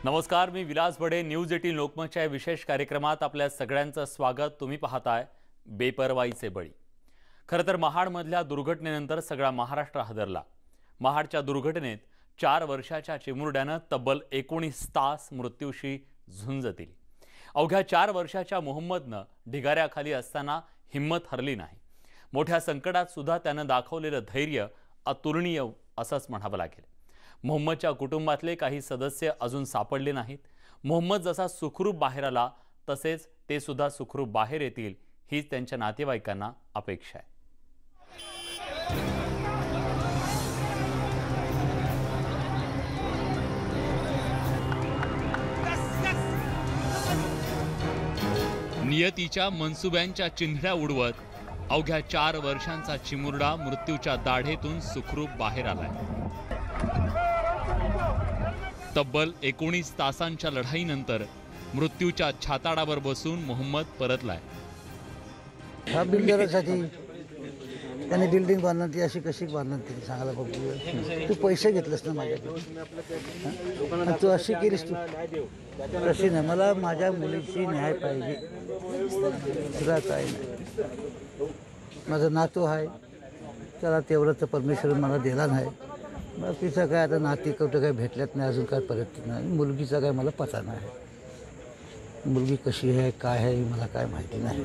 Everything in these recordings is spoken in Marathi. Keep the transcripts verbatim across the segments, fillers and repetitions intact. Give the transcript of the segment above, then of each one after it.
नमस्कार, मी विलास बडे. न्यूज एटीन लोकमतच्या विशेष कार्यक्रमात आपल्या सगळ्यांचं स्वागत. तुम्ही पाहताय बेपरवाईचे बळी. खरं तर महाडमधल्या दुर्घटनेनंतर सगळा महाराष्ट्र हादरला. महाडच्या दुर्घटनेत चार वर्षाच्या चिमुरड्यानं तब्बल एकोणीस तास मृत्यूशी झुंज दिली. अवघ्या चार वर्षाच्या मोहम्मदनं ढिगाऱ्याखाली असताना हिम्मत हरली नाही. मोठ्या संकटात सुद्धा त्यानं दाखवलेलं धैर्य अतुलनीय असंच म्हणावं लागेल. मोहम्मदच्या कुटुंबातले काही सदस्य अजून सापडले नाहीत. मोहम्मद जसा सुखरूप बाहेर आला तसेच ते सुद्धा सुखरूप बाहेर येतील हीच त्यांच्या नातेवाईकांना अपेक्षा आहे. नियतीच्या मनसुब्यांच्या चिन्हड्या उडवत अवघ्या चार वर्षांचा चिमुरडा मृत्यूच्या दाढेतून सुखरूप बाहेर आलाय. तब्बल एकोणीस तासांच्या लढाईनंतर मृत्यूच्या छाताडावर बसून मोहम्मद परतलाय. हा बिल्डरसाठी त्याने बिल्डिंग बांधणार ती अशी कशी बांधणार ती सांगायला बघू. तू पैसे घेतलेस ना माझ्याकडे, तू अशी केलीस, तू तशी नाही. मला माझ्या मुलीची न्याय पाहिजे, तुला काय नाही. माझा नातू आहे, त्याला तेवढं तर परमेश्वर मला दिला नाही. मग तिचं काय आता नाती कुठं काय भेटल्यात नाही, अजून काय परत नाही. मुलगीचा काय मला पता नाही. मुलगी कशी आहे काय आहे मला काय माहिती नाही.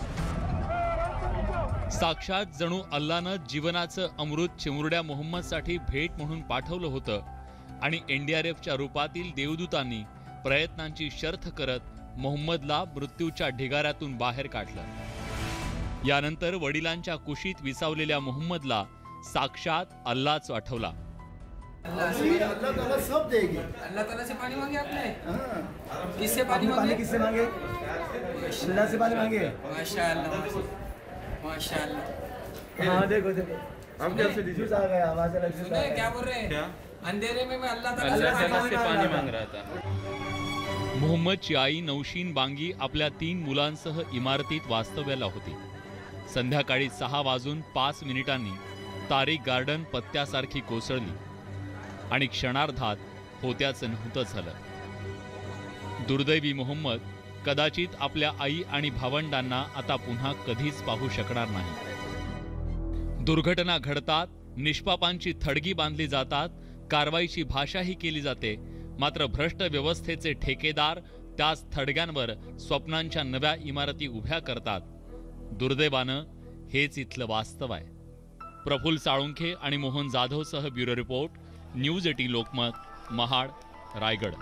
साक्षात जणू अल्लानं जीवनाचं अमृत चिमुरड्या मोहम्मदसाठी भेट म्हणून पाठवलं होतं आणि एनडीआरएफच्या रूपातील देवदूतांनी प्रयत्नांची शर्थ करत मोहम्मदला मृत्यूच्या ढिगाऱ्यातून बाहेर काढलं. यानंतर वडिलांच्या कुशीत विसावलेल्या मोहम्मदला साक्षात अल्लाच आठवला. अल्लाह ताला सब देगी. अल्लाह ताला से पानी मांगे आपने? किससे पानी मांगे? किससे मांगे? अल्लाह से पानी मांगे. माशाअल्लाह माशाअल्लाह. हाँ देखो देखो हम कैसे डिजीज आ गया. आवाज अलग से सुने क्या बोल रहे हैं? क्या अंधेरे में मैं अल्लाह ताला से पानी मांग रहा था. मोहम्मदची आई नौशीन बांगी आपल्या तीन मुलांसह इमारतीत वास्तव्याला होती. संध्याकाळी सहा वाजून पाच मिनिटांनी तारिक गार्डन पत्त्यासारखी कोसळली आणि क्षणार्धात होत्याचं नव्हतं झालं. दुर्दैवी मोहम्मद कदाचित आपल्या आई आणि भावंडांना आता पुन्हा कधीच पाहू शकणार नाही. दुर्घटना घडतात, निष्पापांची थडगी बांधली जातात, कारवाईची भाषाही केली जाते. मात्र भ्रष्ट व्यवस्थेचे ठेकेदार त्याच थडग्यांवर स्वप्नांच्या नव्या इमारती उभ्या करतात. दुर्दैवानं हेच इथलं वास्तव आहे. प्रफुल्ल साळुंखे आणि मोहन जाधवसह bureau report, news eighteen Lokmat, Mahad, Raigad.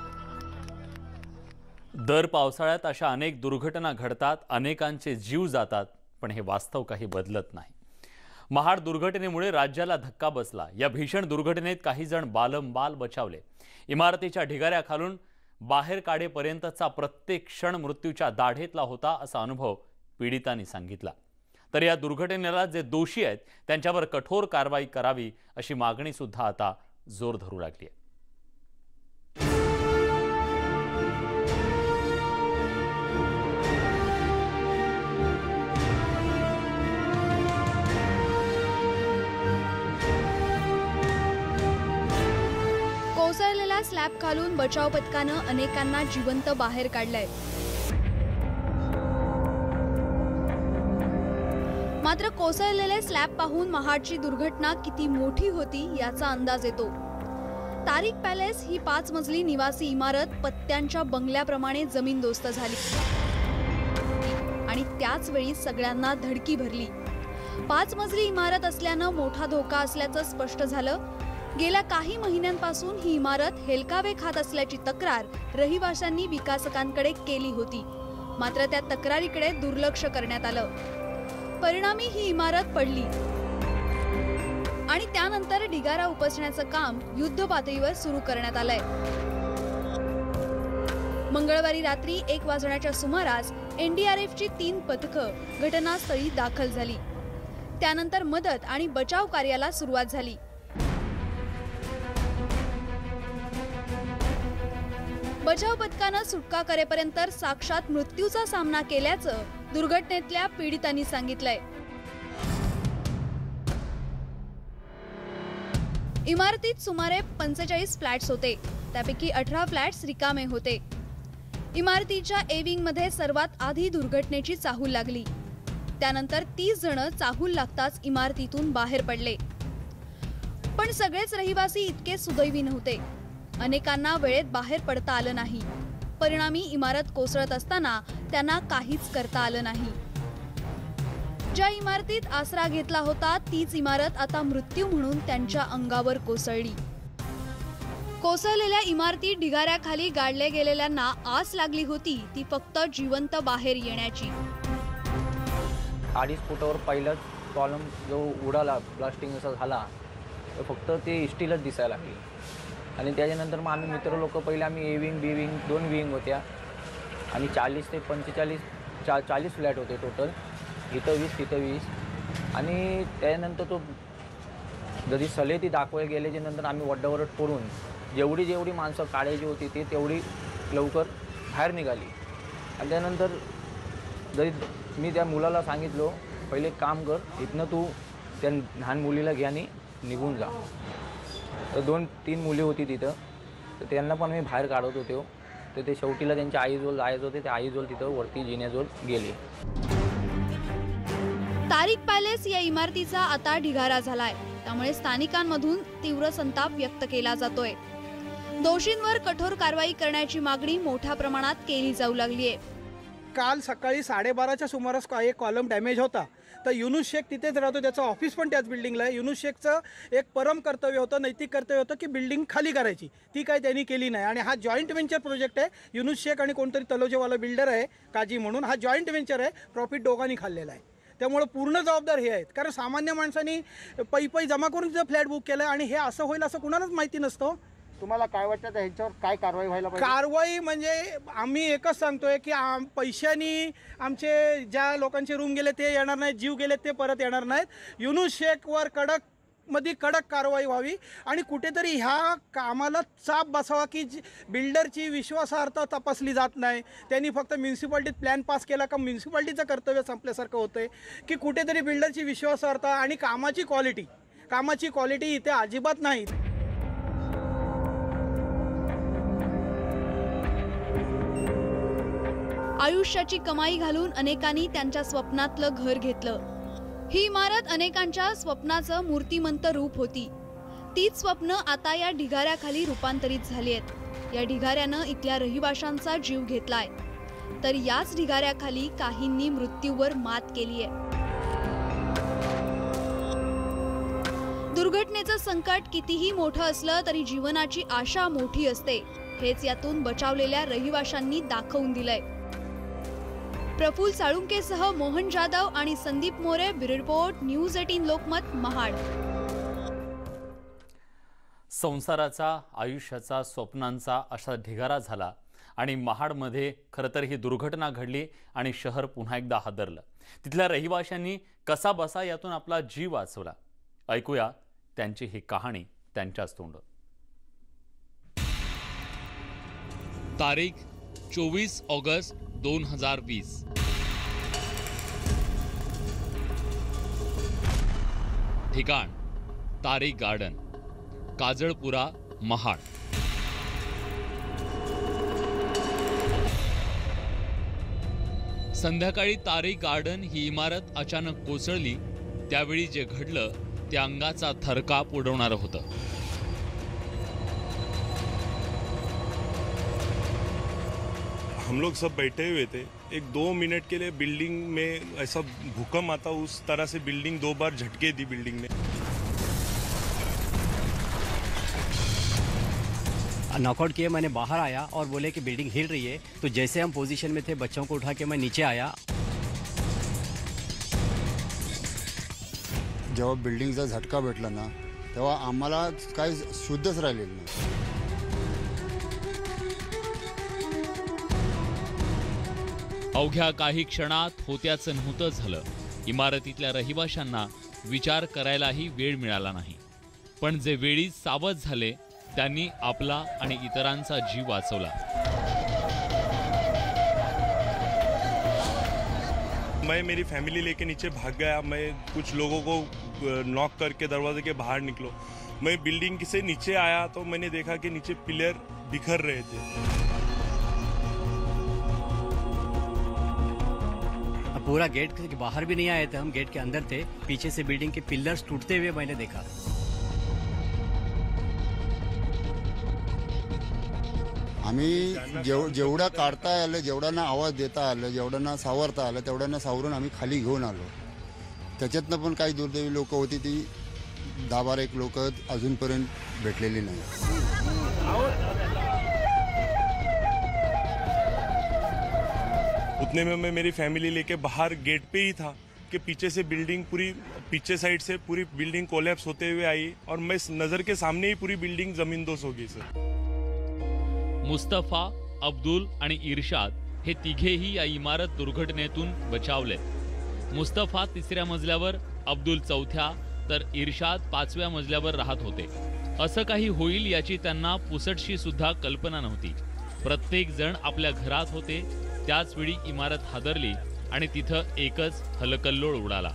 दर पावसाळ्यात अशा अनेक दुर्घटना घडतात, अनेकांचे जीव जातात, पण हे वास्तव काही बदलत नाही. महाड दुर्घटनेमुळे राज्याला धक्का बसला. या भीषण दुर्घटनेत काही जण बालंबाल बचावले. इमारतीच्या ढिगाऱ्याखालून बाहेर काढेपर्यंतचा प्रत्येक क्षण मृत्यूच्या दाढेतला होता असा अनुभव पीडितांनी सांगितला. तर या दुर्घटनेला जे दोषी आहेत त्यांच्यावर कठोर कारवाई करावी अशी मागणी सुद्धा आता जोर धरू लागली आहे. कोसळलेला स्लॅब खालून बचाव पथकानं अनेकांना जिवंत बाहेर काढलंय. मात्र कोसळलेले स्लॅब पाहून महाडची दुर्घटना किती मोठी होती याचा अंदाज येतो. तारिक पॅलेस ही पाच मजली निवासी इमारत पत्त्यांच्या बंगल्याप्रमाणे जमीनदोस्त झाली आणि त्याच वेळी सगळ्यांना धडकी भरली. पाच मजली इमारत असल्यानं मोठा धोका असल्याचं स्पष्ट झालं. गेल्या काही महिन्यांपासून ही इमारत हेलकावे खात असल्याची तक्रार रहिवाशांनी विकासकांकडे केली होती. मात्र त्या तक्रारीकडे दुर्लक्ष करण्यात आलं. परिणामी ही इमारत पडली आणि त्यानंतर ढिगारा उपसण्याचं काम युद्ध पातळीवर सुरू करण्यात आलंय. मंगळवारी रात्री एक वाजण्याच्या सुमारास एनडीआरएफची तीन पथकं घटनास्थळी दाखल झाली. त्यानंतर मदत आणि बचाव कार्याला सुरुवात झाली. बचाव पथकानं सुटका करेपर्यंत साक्षात मृत्यूचा सामना केल्याचं दुर्घटनेतल्या पीडितांनी सांगितलंय. इमारतीत सुमारे पंचेचाळीस फ्लॅट्स होते. त्यापैकी अठरा फ्लॅट्स रिकामे होते. इमारतीच्या ए विंगमध्ये सर्वात आधी दुर्घटनेची चाहूल लागली. त्यानंतर तीस जण चाहूल लागताच इमारतीतून बाहेर पडले. पण सगळेच रहिवासी इतके सुदैवी नव्हते. अनेकांना वेळेत बाहेर पडता आलं नाही. परिणामी इमारत कोसळत असताना त्यांना काहीच करता आलं नाही. ज्या इमारतीत आसरा घेतला होता तीच इमारत आता मृत्यू म्हणून त्यांच्या अंगावर कोसळली. कोसळलेल्या इमारती ढिगाऱ्याखाली गाडले गेलेल्यांना आस लागली होती ती फक्त जिवंत बाहेर येण्याची. अडीच फुटावर पहिलाच कॉलम जो उडाला, ब्लास्टिंग असा झाला, तर फक्त ते स्टीलच दिसायला लागली. आणि त्याच्यानंतर मग आम्ही मित्र लोक पहिले आम्ही ए विंग बी विंग दोन विंग होत्या आणि चाळीस ते पंचेचाळीस चा चाळीस फ्लॅट होते टोटल. इथं वीस तिथं वीस. आणि त्यानंतर तो जरी सले ती दाखवायला गेल्याच्या नंतर आम्ही वड्डावरट पडून जेवढी जेवढी माणसं काढायची होती ती तेवढी लवकर बाहेर निघाली. आणि त्यानंतर जरी मी त्या मुलाला सांगितलो पहिले एक काम कर, इथनं तू त्या लहान मुलीला घ्या आणि निघून जा. तर दोन तीन मुली होती तिथं, तर त्यांना पण मी बाहेर काढत होतो. तर ते शेवटीला त्यांच्या आईजवळ जायचं होते, त्या आईजवळ तिथं वरती जिन्याजवळ गेले. तारिक पॅलेस या इमारतीचा आता ढिगारा झालाय. त्यामुळे स्थानिकांमधून तीव्र संताप व्यक्त केला जातोय. दोषींवर कठोर कारवाई करण्याची मागणी मोठ्या प्रमाणात केली जाऊ लागली आहे. काल सकाळी साडेबाराच्या सुमारास एक कॉलम डॅमेज होता. तर युनुस शेख तिथेच राहतो, त्याचं ऑफिस पण त्याच बिल्डिंगला आहे. युनुस शेखचं एक परम कर्तव्य होतं, नैतिक कर्तव्य होतं की बिल्डिंग खाली करायची. ती काय त्यांनी केली नाही. आणि हा जॉईंट व्हेंचर प्रोजेक्ट आहे. युनुस शेख आणि कोणतरी तलोजेवाला बिल्डर आहे काजी म्हणून. हा जॉईंट व्हेंचर आहे. प्रॉफिट दोघांनी खाल्लेला आहे. त्यामुळे पूर्ण जबाबदार हे आहेत. कारण सामान्य माणसांनी पै पै जमा करून तिथं फ्लॅट बुक केलं आणि हे असं होईल असं कुणालाच माहिती नसतं. तुम्हाला काय वाटतं ह्याच्यावर काय कारवाई व्हायला पाहिजे? कारवाई म्हणजे आम्ही एकच सांगतोय की आम पैशानी आमचे ज्या लोकांचे रूम गेले ते येणार नाहीत, जीव गेले ते परत येणार नाहीत. युनुस शेखवर कडक मध्ये कडक कारवाई व्हावी आणि कुठेतरी ह्या कामाला चाप बसावा की बिल्डरची विश्वासार्हता तपासली जात नाही. त्यांनी फक्त म्युन्सिपाल्टीत प्लॅन पास केला का म्युन्सिपाल्टीचं कर्तव्य संपल्यासारखं होतंय की कुठेतरी बिल्डरची विश्वासार्हता आणि कामाची क्वालिटी कामाची क्वालिटी इथे अजिबात नाही. आयुष्याची कमाई घालून अनेकांनी त्यांच्या स्वप्नातलं घर घेतलं. ही इमारत अनेकांच्या स्वप्नाचं मूर्तिमंत रूप होती. तीच स्वप्न आता या ढिगाऱ्याखाली रूपांतरित झाली आहेत. या ढिगाऱ्यानं इथल्या रहिवाशांचा जीव घेतलाय, तर याच ढिगाऱ्याखाली काहींनी मृत्यूवर मात केली आहे. दुर्घटनेचं संकट कितीही मोठं असलं तरी जीवनाची आशा मोठी असते, हेच यातून बचावलेल्या रहिवाशांनी दाखवून दिलंय. प्रफुल्ल साळुंकेसह मोहन जाधव आणि Sandeep More, bureau report, news अठरा लोकमत, महाड. संसाराचा, आयुष्याचा, स्वप्नांचा असा ढिगारा झाला आणि महाडमध्ये खरं तर ही दुर्घटना घडली आणि शहर पुन्हा एकदा हादरलं. तिथल्या रहिवाशांनी कसा बसा यातून आपला जीव वाचवला. ऐकूया त्यांची ही कहाणी त्यांच्याच तोंडून. तारीख चोवीस ऑगस्ट दोन हजार वीस. ठिकाण तारिक गार्डन, काजळपुरा, महाड. संध्याकाळी तारिक गार्डन ही इमारत अचानक कोसळली. त्यावेळी जे घडलं ते अंगाचा थरकाप उडवणारं होतं. हम लोग सब बैठे हुए थे. एक दो मिनट के लिए बिल्डिंग में ऐसा भूकंप आता, उस तरह से बिल्डिंग दो बार झटके दी बिल्डिंग ने. नॉकआउट किए, मैंने बाहर आया और बोले कि बिल्डिंग हिल रही है. तो जैसे हम पोजीशन में थे बच्चों को उठा के मैं नीचे आया. जेव्हा बिल्डिंगचा झटका भेटला ना तेव्हा आम्हाला काही शुद्धच राहिलेलं नाही. अवघ्या काही क्षणात होत्याचं नव्हतं झालं. इमारतीतल्या रहिवाशांना विचार करायलाही वेळ मिळाला नाही. पण जे वेळीच सावध झाले त्यांनी आपला आणि इतरांचा जीव वाचवला. मैं मेरी फैमिली लेके नीचे भाग गया. मैं कुछ लोगों को नॉक करके दरवाजे के बाहर निकलो मैं बिल्डिंग से नीचे आया तो मैंने देखा कि नीचे पिलर बिखर रहे थे। पूरा गेट के बाहर भी नहीं आए थे, हम गेट के अंदर थे। पीछे से बिल्डिंग के पिलर्स टूटते हुए मैंने देखा। आम्ही जेव जेवढा काढता आलं, जेवढ्यांना आवाज देता आलं, जेवढ्यांना सावरता आलं, तेवढ्यांना सावरून आम्ही खाली घेऊन आलो। त्याच्यातनं पण काही दुर्दैवी लोक होती, ती दहा बारा एक लोक अजूनपर्यंत भेटलेली नाही। उतने में मैं मेरी फैमिली लेके बाहर गेट पे ही था कि पीछे से बिल्डिंग पूरी पीछे साइड से पूरी बिल्डिंग कोलैप्स होते हुए आई और मैं नज़र के सामने ही पूरी बिल्डिंग जमीनदोज हो गई सर। मुस्तफा, अब्दुल आणि इर्शाद हे तिघेही या इमारत दुर्घटनेतून बचावले। मुस्तफा तिसऱ्या मजल्यावर, अब्दुल चौथ्या तर इर्शाद पाचव्या मजल्यावर राहत होते। असं काही होईल याची त्यांना पुसटशी सुद्धा कल्पना नव्हती। प्रत्येक जण आपल्या घरात होते, त्याच वेळी इमारत हादरली आणि तिथं एकच हलकल्लोळ उडाला।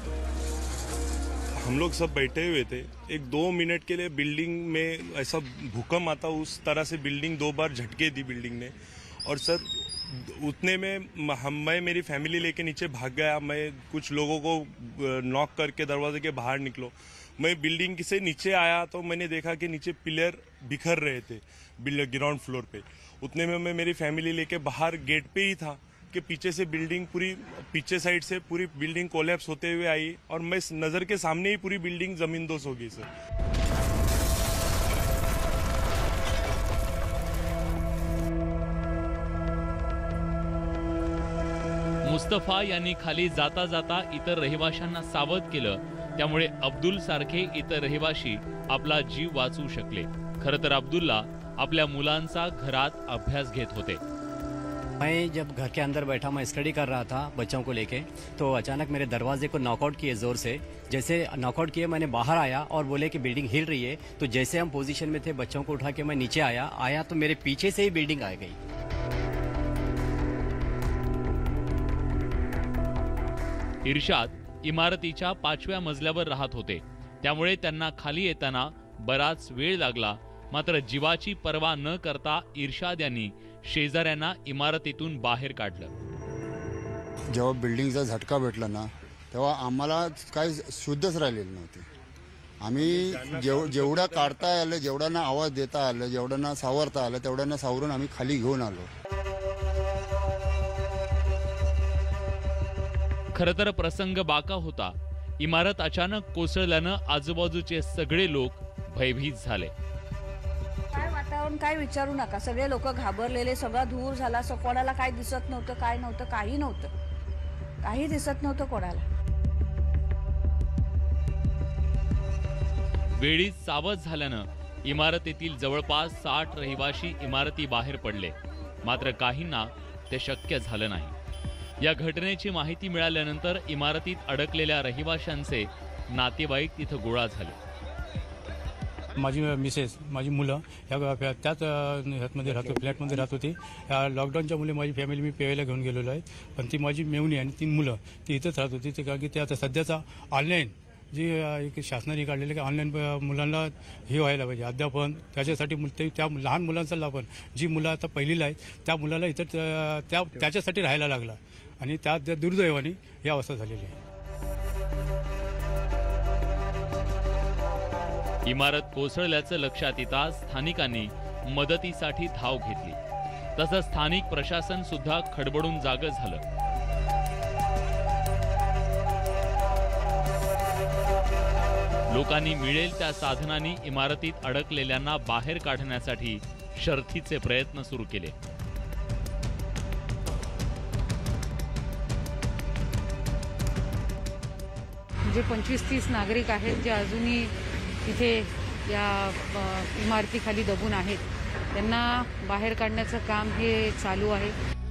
हम लोग सब बैठे हुए थे, एक दो मिनट के लिए बिल्डिंग में ऐसा भूकंप आता उस तरह से बिल्डिंग दो बार झटके दी बिल्डिंग ने। और सर उतने में हम मैं मेरी फैमिली लेके नीचे भाग गया। मैं कुछ लोगों को नॉक करके दरवाजे के बाहर निकलो। मैं बिल्डिंग से नीचे आया तो मैंने देखा कि नीचे पिलर बिखर रहे थे ग्राउंड फ्लोर पे। उतने में मैं मेरी फैमिली लेके बाहर गेट पे ही था कि पीछे से बिल्डिंग पूरी पीछे साइड से पूरी बिल्डिंग कोलैप्स होते हुए आई और मैं नज़र के सामने ही पूरी बिल्डिंग जमीनदोज हो गई सर। मुस्तफा यांनी खाली जाता जाता इतर रहिवाशांना सावध केलं, त्यामुळे अब्दुल सारखे इतर रहिवाशी आपला जीव वाचवू शकले। खरं तर अब्दुल्ला आपल्या मुलांचा घरात अभ्यास घेत होते। मैं जब घर के अंदर बैठा, मैं स्टडी कर रहा था बच्चों को लेके, तो अचानक मेरे दरवाजे को नॉकआउट किए ज़ोर से। जैसे नॉकआउट किए मैंने बाहर आया और बोले कि बिल्डिंग हिल रही है। तो जैसे हम पोजीशन में थे, बच्चों को उठा के मैं नीचे आया आया तो मेरे पीछे से ही बिल्डिंग आ गई। इर्शाद इमारतीच्या पाचव्या मजल्यावर राहत होते, त्यामुळे त्यांना खाली येताना बराच वेळ लागला। मात्र जीवाची पर्वा न करता इर्शाद यांनी शेजाऱ्यांना इमारतीतून बाहेर काढलं। जेव्हा बिल्डिंगचा झटका भेटला ना, तेव्हा आम्हाला काही शुद्धच राहिलेली नव्हती। आम्ही जेव जेवढा काढता आलं, जेवढ्यांना आवाज देता आलं, जेवढ्यांना सावरता आलं, तेवढ्यांना सावरून आम्ही खाली घेऊन आलो। खरं तर प्रसंग बाका होता। इमारत अचानक कोसळल्यानं आजूबाजूचे सगळे लोक भयभीत झाले। काय वातावरण काय विचारू नका, सगळे लोक घाबरलेले, सगळा धूर झाला। कोणाला काय दिसत नव्हतं, काय नव्हतं, काही नव्हतं, काही दिसत नव्हतं कोणाला। वेळीच सावध झाल्यानं इमारतीतील जवळपास साठ रहिवाशी इमारती बाहेर पडले, मात्र काहींना ते शक्य झालं नाही। या घटनेची माहिती मिळाल्यानंतर इमारतीत अडकलेल्या रहिवाशांचे नातेवाईक तिथं गोळा झाले। माझी मिसेस, माझी मुलं ह्या त्याच ह्यातमध्ये राहतो, फ्लॅटमध्ये राहत होती। लॉकडाऊनच्या मुले माझी फॅमिली मी पेवायला घेऊन गेलेलो आहे, पण ती माझी मेवणी आणि तीन मुलं ती इथंच राहत होती। ते कारण की ते आता सध्याचा ऑनलाईन जी एक शासनाने काढलेलं की ऑनलाईन मुलांना हे व्हायला पाहिजे अध्यापन, त्याच्यासाठी ते त्या लहान मुलांचा पण जी मुलं आता पहिलीला आहेत त्या मुलाला इथं त्या त्याच्यासाठी राहायला लागला आणि त्या दुर्दैवाने ही अवस्था झालेली आहे। इमारत कोसळल्याचं लक्षात येताच स्थानिकांनी मदतीसाठी धाव घेतली। तसंच स्थानिक प्रशासन सुद्धा खडबडून जागं झालं। लोकांनी मिळेल त्या साधनांनी इमारतीत अडकलेल्यांना बाहेर काढण्यासाठी शर्थीचे प्रयत्न सुरू केले। म्हणजे पंचवीस तीस नागरिक आहेत जे अजूनही इथे या इमारतीखाली दबून आहेत, त्यांना बाहेर काढण्याचं काम हे चालू आहे।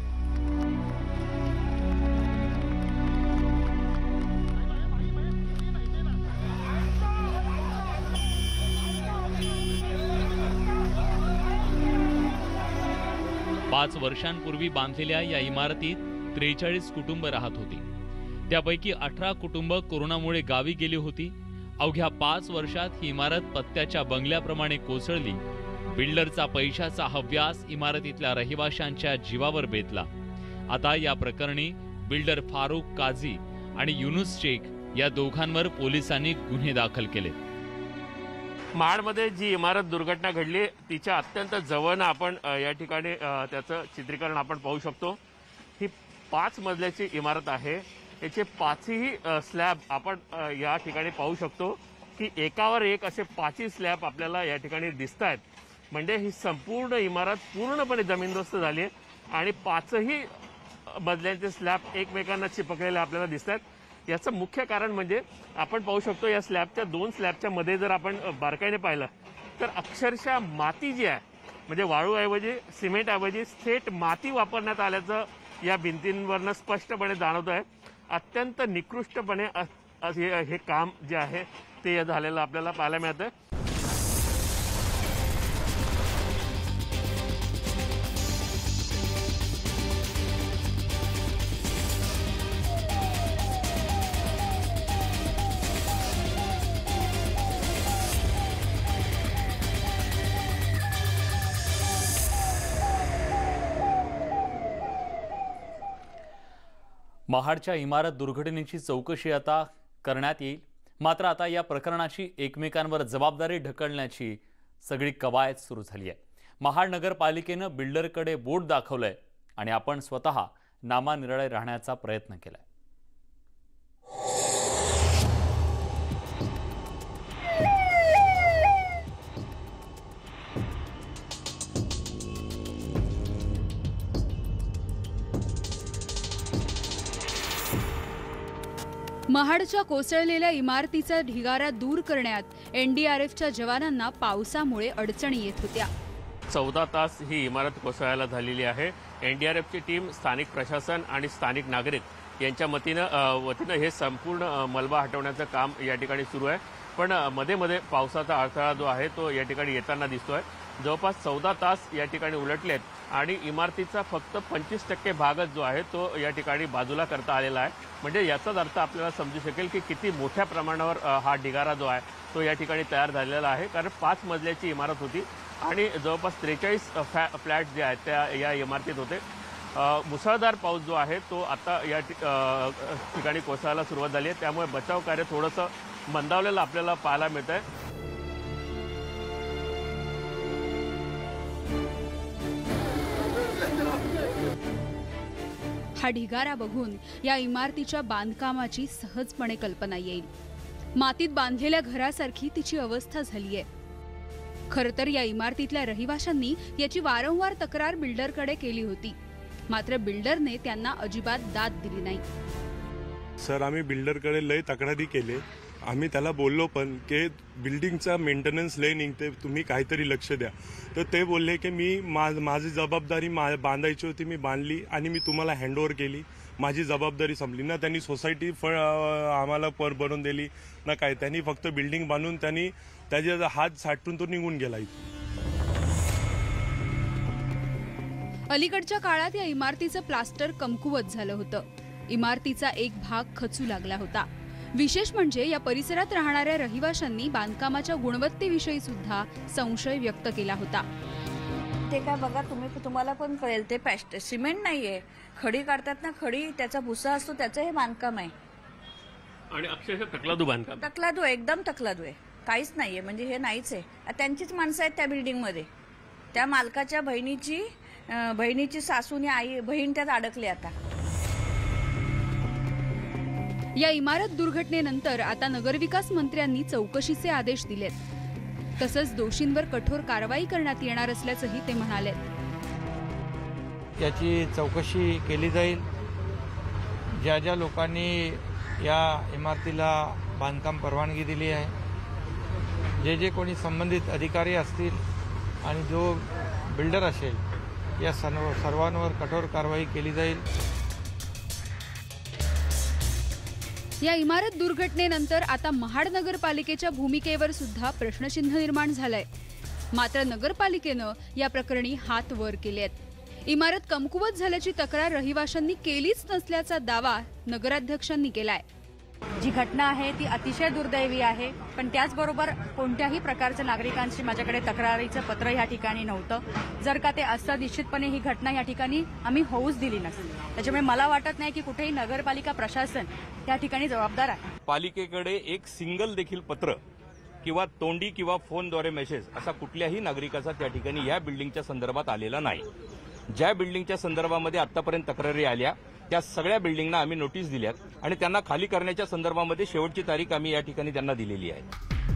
पाच वर्षांपूर्वी बांधलेल्या या इमारतीत त्रेचाळीस कुटुंब राहत होती। त्यापैकी अठरा कुटुंब कोरोनामुळे गावी गेली होती। अवघ्या पाच वर्षात ही इमारत पत्त्याच्या बंगल्याप्रमाणे कोसळली. बिल्डरचा पैशाचा हव्यास इमारतीतल्या रहिवाशांच्या जीवावर बेतला. आता या प्रकरणी बिल्डर फारुख काझी आणि युनुस शेख या दोघांवर पोलिसांनी गुन्हे दाखल केले. महाडमध्ये जी इमारत दुर्घटना घडली तिच्या अत्यंत जवळनं आपण या ठिकाणी त्याचं चित्रीकरण आपण पाहू शकतो. ही पाच मजल्याची इमारत आहे. याचे पाचही स्लॅब आपण या ठिकाणी पाहू शकतो की एकावर एक असे पाचही स्लॅब आपल्याला या ठिकाणी दिसत आहेत. म्हणजे ही संपूर्ण इमारत पूर्णपणे जमीनदोस्त झाली आहे आणि पाचही मजल्यांचे स्लॅब एकमेकांना चिपकलेले आपल्याला दिसत आहेत. याचं मुख्य कारण म्हणजे आपण पाहू शकतो या स्लॅबच्या दोन स्लॅबच्या मध्ये जर आपण बारकाईने पाहिलं तर अक्षरशः माती जी आहे म्हणजे वाळूऐवजी सिमेंटऐवजी थेट माती वापरण्यात आल्याचं या भिंतींवरनं स्पष्टपणे जाणवत आहे. अत्यंत निकृष्टपणे हे काम जे आहे ते झालेलं आपल्याला पाहायला मिळतं. महाडच्या इमारत दुर्घटनेची चौकशी आता करण्यात येईल. मात्र आता या प्रकरणाची एकमेकांवर जबाबदारी ढकलण्याची सगळी कवायत सुरू झाली आहे. महाड नगरपालिकेनं बिल्डरकडे बोट दाखवलंय आणि आपण स्वतः नामानिर्णय राहण्याचा प्रयत्न केलाय. महाडच्या कोसळलेल्या इमारतीचा ढिगारा दूर करण्यात एनडीआरएफच्या जवानांना पावसामुळे अडचणी येत होत्या. चौदा तास ही इमारत कोसळायला झालेली आहे. एनडीआरएफची टीम, स्थानिक प्रशासन आणि स्थानिक नागरिक यांच्या मतीनं वतीनं हे संपूर्ण मलबा हटवण्याचं काम या ठिकाणी सुरू आहे. पण मध्ये मध्ये पावसाचा अडथळा जो आहे तो या ठिकाणी येताना दिसतोय. जवळपास चौदा तास या ठिकाणी उलटलेत आणि इमारतीचा फक्त पंचवीस टक्के भागच जो आहे तो या ठिकाणी बाजूला करता आलेला आहे. म्हणजे याचाच अर्थ आपल्याला समजू शकेल की किती मोठ्या प्रमाणावर हा ढिगारा जो आहे तो या ठिकाणी तयार झालेला आहे. कारण पाच मजल्याची इमारत होती आणि जवळपास त्रेचाळीस फ्लॅट जे आहेत त्या या इमारतीत होते. मुसळधार पाऊस जो आहे तो आता या ठिकाणी कोसळायला सुरुवात झाली आहे. त्यामुळे बचाव कार्य थोडंसं मंदावलेलं आपल्याला पाहायला मिळत आहे. हा ढिगारा बघून या इमारतीच्या बांधकामाची सहजपणे कल्पना येईल. मातीत बांधलेल्या घरासारखी तिची अवस्था झाली आहे. खरं तर या इमारतीतल्या रहिवाशांनी याची वारंवार तक्रार बिल्डरकडे केली होती. मात्र बिल्डरने त्यांना अजिबात दाद दिली नाही. सर, आम्ही बिल्डरकडे लय तक्रारी केले. आम्ही त्याला बोललो पण की बिल्डिंगचा मेंटेनन्स लय निघते, तुम्ही काहीतरी लक्ष द्या. तर ते बोलले की मी मा माझी जबाबदारी मा बांधायची होती, मी बांधली आणि मी तुम्हाला हँडओव्हर केली. माझी जबाबदारी संपली ना. त्यांनी सोसायटी फ आम्हाला पर बनवून दिली ना काय. त्यांनी फक्त बिल्डिंग बांधून त्यांनी त्याचे हात साठून तो निघून गेला. अलीकडच्या काळात या इमारतीचं प्लास्टर कमकुवत झालं होतं. इमारतीचा एक भाग खचू लागला होता. विशेष म्हणजे या परिसरात राहणाऱ्या रहिवाशांनी बांधकामाच्या गुणवत्तेविषयी सुद्धा संशय व्यक्त केला होता. ते काय बघा तुम्ही, तुम्हाला पण कळेल ते पॅस्ट सिमेंट नाहीये. खडी काढतात ना, खडी त्याचा भुसा असतो त्याचं हे बांधकाम आहे. आणि अक्षरशः तकलादू बांधकाम, तकलादू एकदम तकलादू आहे. काहीच नाहीये म्हणजे हे नाहीच आहे. त्यांचीच माणसं आहेत त्या बिल्डिंग मध्ये. त्या मालकाच्या बहिणीची बहिणीची सासूने आई बहीण त्यात अडकली. आता या इमारत दुर्घटनेनंतर आता नगरविकास मंत्र्यांनी चौकशीचे आदेश दिलेत. तसंच दोषींवर कठोर कारवाई करण्यात येणार असल्याचंही ते म्हणाले. याची चौकशी केली जाईल. ज्या ज्या लोकांनी या इमारतीला बांधकाम परवानगी दिली आहे, जे जे कोणी संबंधित अधिकारी असतील आणि जो बिल्डर असेल, या सर्व सर्वांवर कठोर कारवाई केली जाईल. या इमारत दुर्घटनेनंतर आता महाड नगरपालिकेच्या भूमिकेवर सुद्धा प्रश्नचिन्ह निर्माण झालंय. मात्र नगरपालिकेनं या प्रकरणी हात वर केलेत. इमारत कमकुवत झाल्याची तक्रार रहिवाशांनी केलीच नसल्याचा दावा नगराध्यक्षांनी केलाय. जी घटना आहे ती अतिशय दुर्दैवी आहे, पण त्याचबरोबर कोणत्याही प्रकारच्या नागरिकांची माझ्याकडे तक्रारीचं पत्र या ठिकाणी नव्हतं. जर का ते असतं निश्चितपणे ही घटना या ठिकाणी आम्ही होऊच दिली नसती. त्याच्यामुळे मला वाटत नाही की कुठेही नगरपालिका प्रशासन त्या ठिकाणी जबाबदार आहे. पालिकेकडे एक सिंगल देखील पत्र किंवा तोंडी किंवा फोनद्वारे मेसेज असा कुठल्याही नागरिकाचा त्या ठिकाणी या बिल्डिंगच्या संदर्भात आलेला नाही. ज्या बिल्डिंगच्या संदर्भामध्ये आतापर्यंत तक्रारी आल्या त्या सगळ्या बिल्डिंगना आम्ही नोटीस दिल्यात आणि त्यांना खाली करण्याच्या संदर्भामध्ये शेवटची तारीख आम्ही या ठिकाणी त्यांना दिलेली आहे.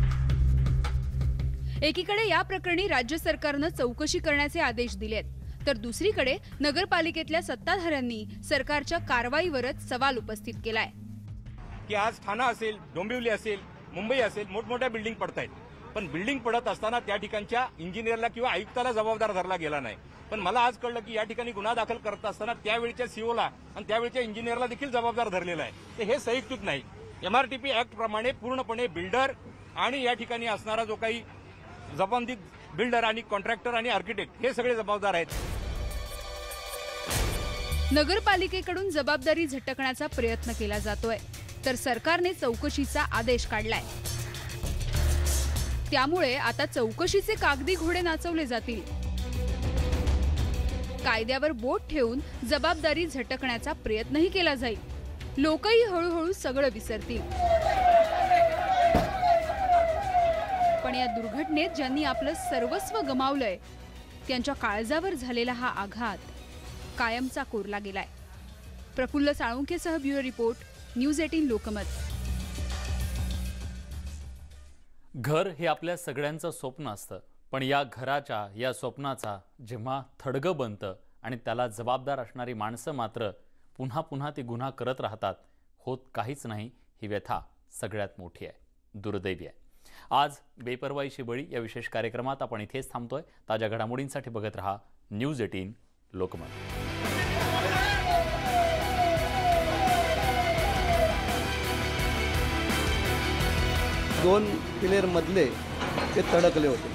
एकीकडे या प्रकरणी राज्य सरकारनं चौकशी करण्याचे आदेश दिलेत, तर दुसरीकडे नगरपालिकेतल्या सत्ताधाऱ्यांनी सरकारच्या कारवाईवरच सवाल उपस्थित केलाय. की आज ठाणा असेल, डोंबिवली असेल, मुंबई असेल, मोठमोठ्या बिल्डिंग पडतायत, पण बिल्डिंग पडत असताना त्या ठिकाणच्या इंजिनियरला किंवा आयुक्ताला जबाबदार धरला गेला नाही. पण मला आज कळलं की या ठिकाणी गुन्हा दाखल करत असताना त्यावेळच्या सीओला आणि त्यावेळच्या इंजिनियरला देखील जबाबदार धरलेला आहे. तर हे संयुक्तिक नाही. एमआरटीपी ऍक्ट प्रमाणे पूर्णपणे बिल्डर आणि या ठिकाणी असणारा जो काही संबंधित बिल्डर आणि कॉन्ट्रॅक्टर आणि आर्किटेक्ट हे सगळे जबाबदार आहेत. नगरपालिकेकडून जबाबदारी झटकण्याचा प्रयत्न केला जातोय, तर सरकारने चौकशीचा आदेश काढलाय. त्यामुळे आता चौकशीचे कागदी घोडे नाचवले जातील. कायद्यावर बोट ठेवून जबाबदारी झटकण्याचा प्रयत्नही केला जाईल. लोकही हळूहळू सगळं विसरतील. पण या दुर्घटनेत ज्यांनी आपलं सर्वस्व गमावलंय त्यांच्या काळजावर झालेला हा आघात कायमचा कोरला गेलाय. प्रफुल्ल साळुंखेसह ब्युरो रिपोर्ट, न्यूज अठरा लोकमत. घर हे आपल्या सगळ्यांचं स्वप्न असतं, पण या घराच्या या स्वप्नाचा जेव्हा थडगं बनतं आणि त्याला जबाबदार असणारी माणसं मात्र पुन्हा पुन्हा ती गुन्हा करत राहतात, होत काहीच नाही, ही व्यथा सगळ्यात मोठी आहे, दुर्दैवी आहे. आज बेपर्वाईची बळी या विशेष कार्यक्रमात आपण इथेच थांबतोय. ताज्या घडामोडींसाठी बघत रहा न्यूज अठरा लोकमत. दोन पिलेर मधले ते तडकले होते.